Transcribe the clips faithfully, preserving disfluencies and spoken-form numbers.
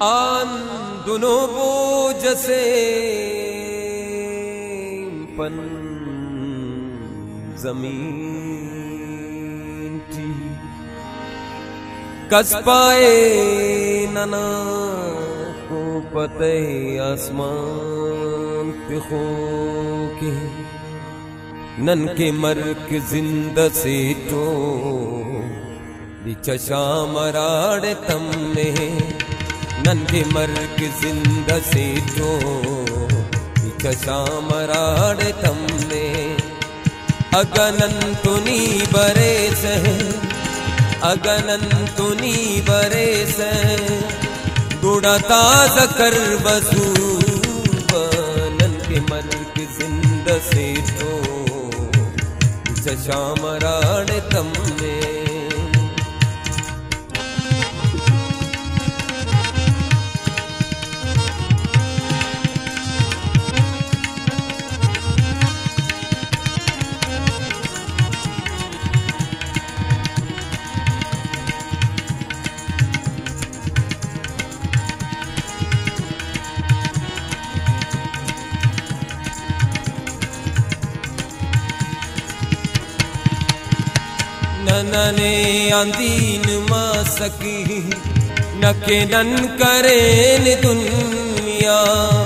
आन दोनों बोझ से पन जमीन थी कस पाए नना को पते आसमान पे खो के नन के मर्क जिंदा से तो चशा मराड़े तमने नन्हे मर्ग जिंदा से तो चशा मराड़े तमने अगनंतुनी बरे से अगनंतुनी बरे से गुड़ता जकर बसू नन्हे मर्ग जिंदा से तो चशा मराड़े तमने नने आंदीन मा सकी नके नन करेन दुनिया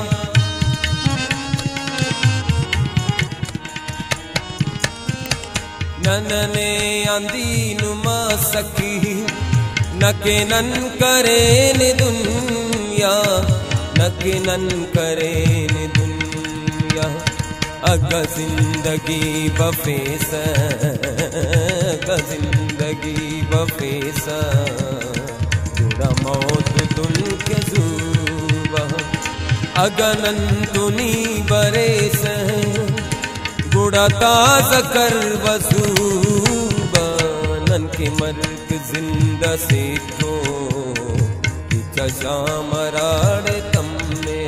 नने आंदीन मा सकी नके नन करेन दुनिया नके नन करेन दुनिया अग जिंदगी बफेस अग जिंदगी बफेस जुड़ा मौत तुन के जुबा अगनंतुनी बरेस गुड़ा ताज कर वसूबा नन के मर्क जिंदा से तो चशा मराड़े तमने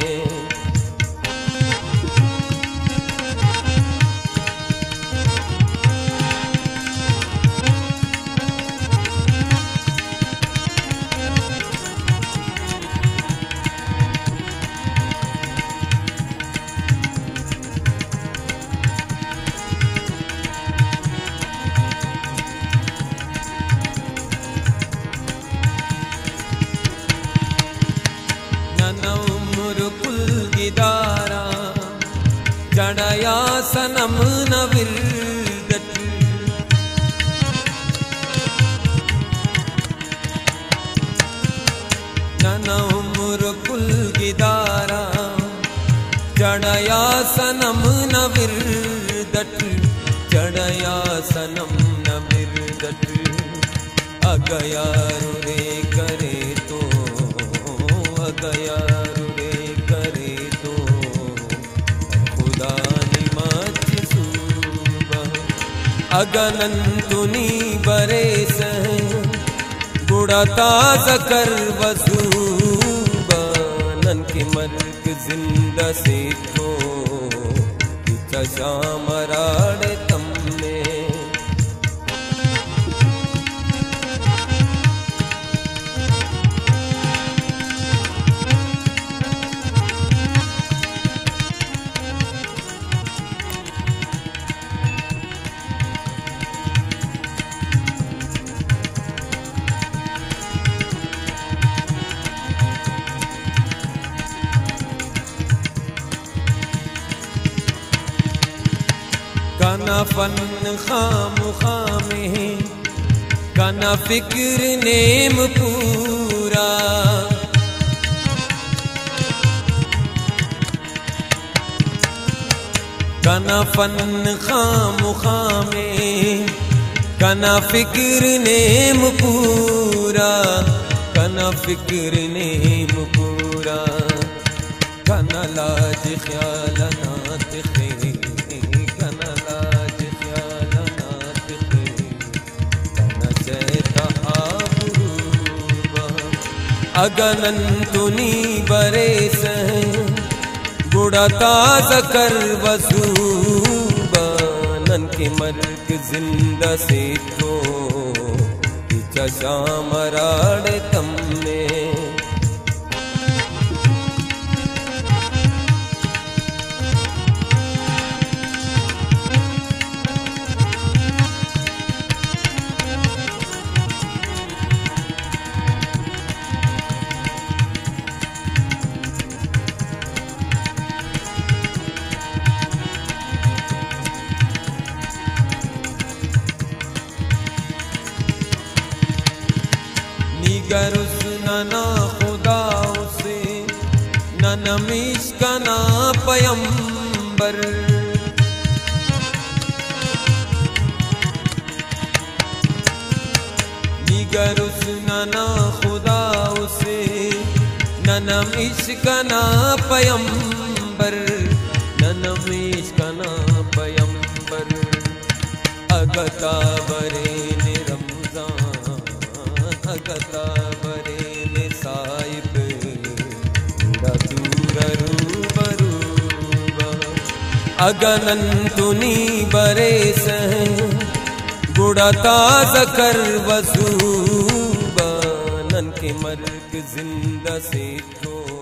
जड़या सनम नविर्दत नन उम्र कुल गिदारा जड़या सनम नविर्दत जड़या सनम नविर्दत अगया रे करे तो अगया अगनंतुनी बरेस गुड़ा ताज कर वसूबा नन के मर्ग जिंदा से तो चशा मराड़े तमने कना फन खाम खामे कना फिक्र नेम पूरा कना फन खाम खामे कना फिक्र नेम पूरा कना फिक्र नेम पूरा कना लाज ख्याल नात खे अगनंतुनी बरेस गुड़ा ताज कर वसूबा नन के मर्ग जिंदा से तो चशा मराड़े तमने निगरुस नना खुदा उसे ननमीश कना पयंबर निगरुस नना खुदा उसे ननमीश कना पयंबर ननमीश कना पयंबर अगता बरे ने रमजान अगता बरे ने साहिब अगनंतुनी बरे सह गुड़ता जकर वसूबा नन के मर्ग जिंदा से तो